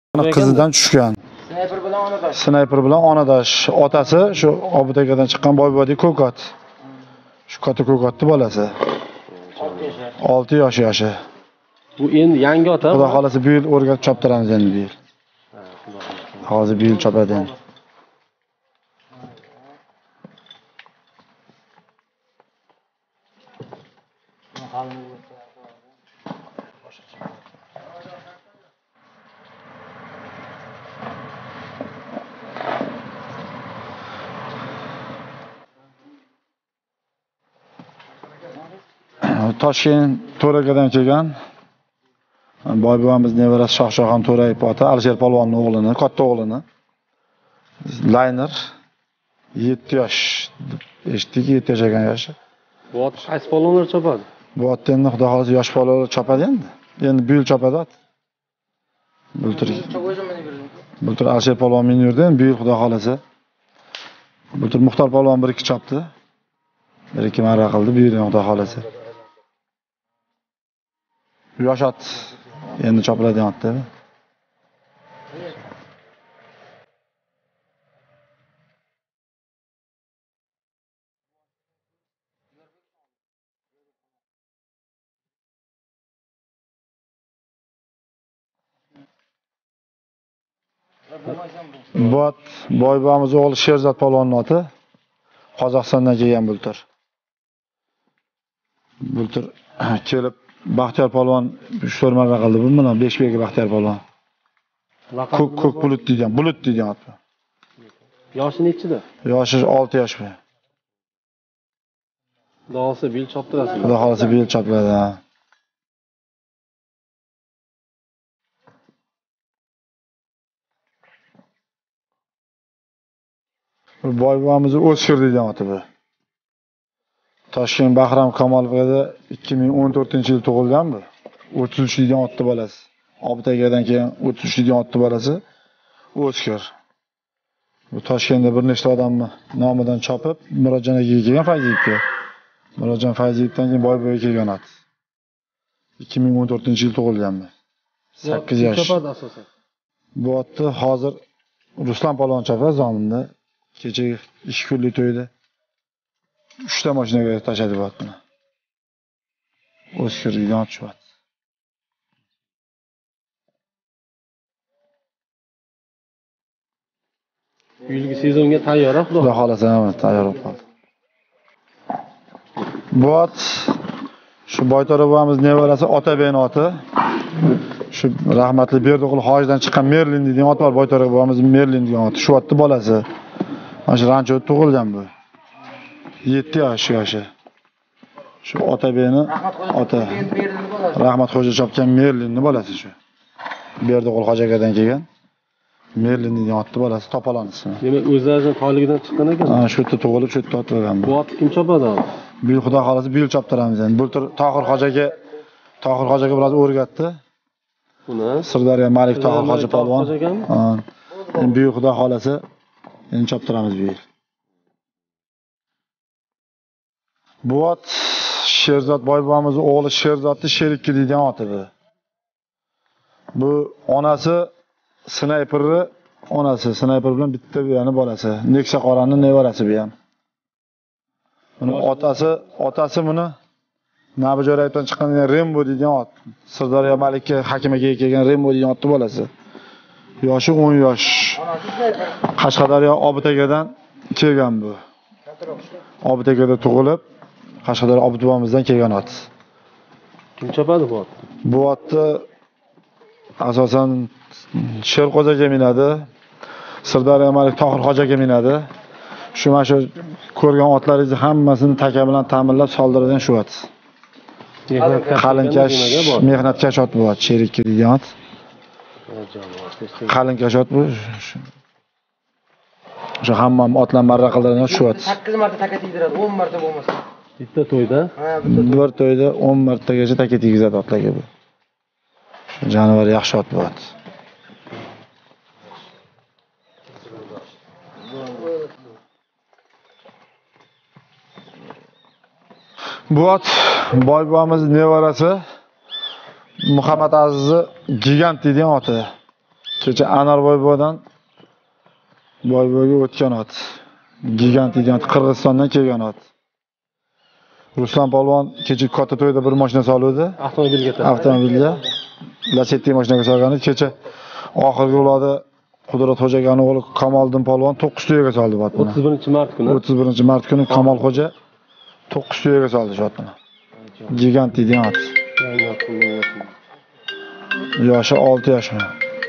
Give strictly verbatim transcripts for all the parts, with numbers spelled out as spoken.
qizidan tushgan. Sniper bilan onadosh. Sniper bilan onadosh. Otasi shu Obutakadan chiqqan Boybodiy ko'kat. Shu katta ko'katning bolasi. olti yosh yoshi. Bu endi yangi ota. Xudo xolasa bu yil o'rgatib choptiramiz endi bu yil. Hozir bu yil chopadi endi. Toshkent To'rakadan kelgan boybo'yamiz nevarasi Shohshohon To'rayev ota Alisher polvonning o'g'lini, katta o'g'lini. Layner yetti yosh. Eshitdik yetti yosh ekan yoshi. Bu ot qaysi polvonlar chopadi? Bu ot endi xudo xolasa yosh polvonlar chopadi endi. Endi bu yil chopadi ot. Bultur. Bultur Alisher polvon minirdi, bu yil xudo xolasa. Bultur Muxtor polvon bir ikki chopdi. Bir ikki marra qildi, bu yil xudo xolasa. Yosh ot endi chopiladigan otda. Bu ot boybo'yamiz o'g'li Sherzod polvonning oti. Qozog'istondan kelgan bultur. Bultur kelib Baxtiyor polvon uch to'rt marra qildi. Bu bilan besh belgi Baxtiyor polvon. Ko'k ko'k bulut degan, bulut degan ot. Yoshi nechida? Yoshi olti yosh bu. Xudo xolasa bil choptirasiz. Xudo xolasa bu yil chopiladi. Bu boybo'yamiz O'skir degan oti bu. Toshkent Bahram Kamolovda ikki ming o'n to'rtinchi yil tug'ilgan bu. o'ttiz uch degan otning bolasi. Obutakadan keyin o'ttiz uch degan otning bolasi O'skir. Bu Toshkentda bir nechta odamni nomidan chopib, Murodjon akaga kelgan Fayziyevga. Murodjon Fayziyevdan keyin boybo'yga kelgan ot. ikki ming o'n to'rtinchi yil tug'ilgan bu. sakkiz yosh. Chopadi asosan. Bu otni hozir Ruslan polvon chopadi zominda. Kechagi ikki kunlik to'yda uchta mashinaga tashladi bu otni. O'skir degan ot shu ot. Yilgi sezonga tayyor, xudo. Xudo xolasa ham tayyor bo'lib qoldi. Bu ot shu Boyto'ra bobomiz nevarasi Otabekning oti. Shu rahmatli Berdiqul hojidan chiqqan Merlin degan ot bor. Boyto'ra bobomiz Merlin degan ot. Shu otning bolasi. Mana shu ranchoda tug'ilgan bu. yetti yosh yoshi. Shu Otabekning ota. Rahmat xo'ja chopgan Merlinning bolasi shu. Berdiqul hoji akadan kelgan. Merlin degan otning bolasi Topalon ismi. Demak, o'zlarining to'yligidan chiqqan ekan. Ha, shu yerda tug'ilib, shu yerda otlagan bu. Bu ot kim chopadi hozir? Bu yil xudo xolasa bu yil choptiramiz endi. Bu tur Tohir hojaga Tohir hojaga biroz o'rgatdi. Buni Sirdaryo Malik Tohir hoji polvon. Ha. Endi bu yil xudo xolasa endi choptiramiz bu yil. Bu ot Sherzod boybo'yamizning o'g'li Sherzodning Sherikki degan oti bu. Bu onasi Sniperni onasi, Sniper bilan bitta buyani bolasi. Nexia qoraning nevarasi bu ham. Buni otasi, otasi buni Nabijo'rayevdan chiqqan Rembo degan ot. Sirdaryo Malikka hakimaga kelgan Rembo degan otning bolasi. Yoshi o'n yosh. Qashqadaryo Obutakadan kelgan bu. Obutakada tug'ilib, Qashqadaryo Obut bobomizdan kelgan ot. Kim chopadi bu ot? Bu otni asosan Sherqo'zaga minadi. Sirdaryo Malik Tohir hojaga minadi. Shu mana shu ko'rgan otlaringizni hammasini taka bilan ta'minlab soldiradigan shu ot. Qalinkash, mehnatkash ot bu ot, Sherikki degan ot. Qalinkash ot bu. O'sha hamma otlar marra qiladigan shu ot. sakkiz marta taka tegdiradi, o'n marta bo'lmasa. Bitta to'yda? Ha, bitta bir to'yda o'n martagacha taka tegizadi otlarga bu. Jonivar yaxshi ot bu ot. Bu ot boybo'yamiz nevarasi Muhammad Aziz Gigant degan oti. Kecha Anarboybodan Boyboyga o'tgan ot. Gigant gigant Qirg'izistondan kelgan ot. Ruslan polvon kecha katta to'yda bir mashina soluvdi. Avtomobilga taq. Avtomobilga Lacetti mashinaga solgani kecha oxirgi ularda Qudrat Xo'jaganning o'g'li Kamoliddin polvon to'qqiz tuyaga soldi bu otni. o'ttiz birinchi mart kuni. o'ttiz birinchi mart kuni Kamol Xo'ja to'qqiz tuyaga soldi shu otni. Gigant degan ot. Yangi ot bundan bo'lsin. Yoshi olti yoshmi?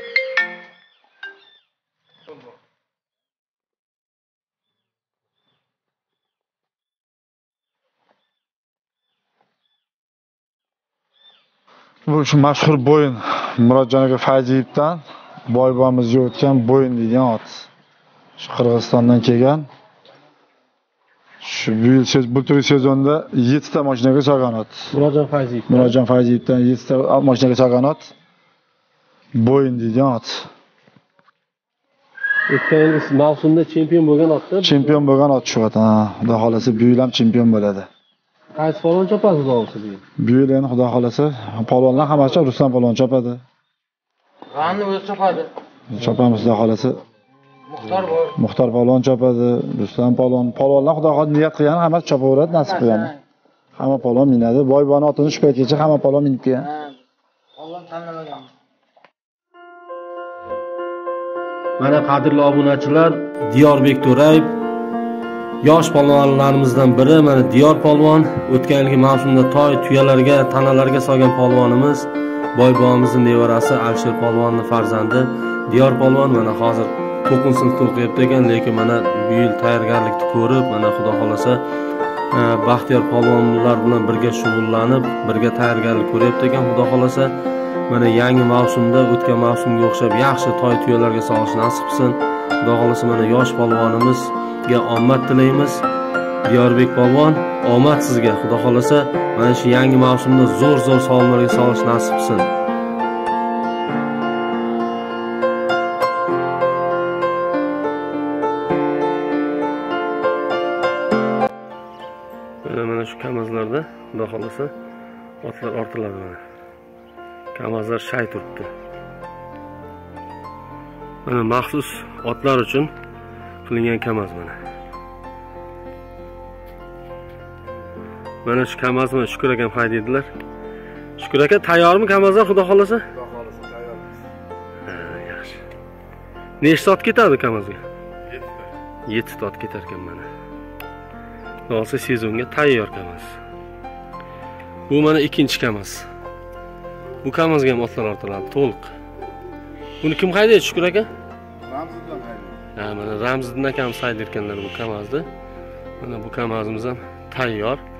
Bu shu mashhur bo'yin Murodjon aka Fayziyevdan boybomizga o'tgan bo'yin degan ot. Shu Qirg'izistondan kelgan. Shu bu yil bu turli sezonda yetti ta mashinaga solgan ot. Murodjon Fayziyev. Murodjon Fayziyevdan yetti ta mashinaga solgan ot. Bo'yin degan ot. O'tgan yil mavsumda chempion bo'lgan otda. Chempion bo'lgan ot shu ot. Ha, xudo xolasa bu yil ham chempion bo'ladi. Qaysi polvon chopadi xudo xolasa bu yil? Bu yil endi xudo xolasa polvonlar hammasi Ruslan polvon chopadi. G'anni o'zi chopadi. Chopamiz xudo xolasa. Muxtor bor. Muxtor polvon chopadi, Ruslan polvon. Polvonlar xudo xolasa niyat qilgan hammasi chopaveradi, nasib qilgan. Hamma polvon minadi. Boyboni otini shu paytgacha hamma polvon minib kelgan. Alloh tanlamagan. Mana qadrli obunachilar, Diyorbek To'rayev yosh polvonlarimizdan biri, mana Diyor polvon o'tgan yilgi mavsumda toy tuyalarga, tanalarga solgan polvonimiz, boybomimizning nevarasi Alisher polvonning farzandi Diyor polvon mana hozir to'qqizinchi sinfda o'qiyapti ekan, lekin mana bu yil tayyorgarlikni ko'rib, mana xudo xolasa Baxtiyor polvonlar bilan birga shug'ullanib, birga tayyorgarlik ko'ryapti ekan, xudo xolasa mana yangi mavsumda o'tgan mavsumga o'xshab yaxshi toy tuyalarga solish nasib qilsin. Xudo xolasa mana yosh polvonimizga omad tilaymiz. Diyorbek polvon, omad sizga. Xudo xolasa mana shu yangi mavsumda zo'r-zo'r sovrinlarga solish nasib qilsin. Mana mana shu kamazlarda xudo xolasa otlar ortiladi mana. Kamazlar shay turibdi. Mana maxsus otlar uchun qilingan kamaz mana. Mana shu kamaz mana Shukur akam haydaydilar. Shukur aka tayyormi kamazlar xudo xolasa? Xudo xolasa tayyormiz. Ha, yaxshi. Nechta ot ketadi kamazga? yetti ta ot ketar ekan mana. Xudo sezonga tayyor kamaz. Bu mana ikkinchi kamaz. Bu kamazga ham otlar ortiladi to'liq. Buni kim haydaydi Shukur aka? Ramziddin haydaydi. Ha, mana Ramziddin akamiz haydayotganlar bu kamazni. Mana bu kamazimiz ham tayyor.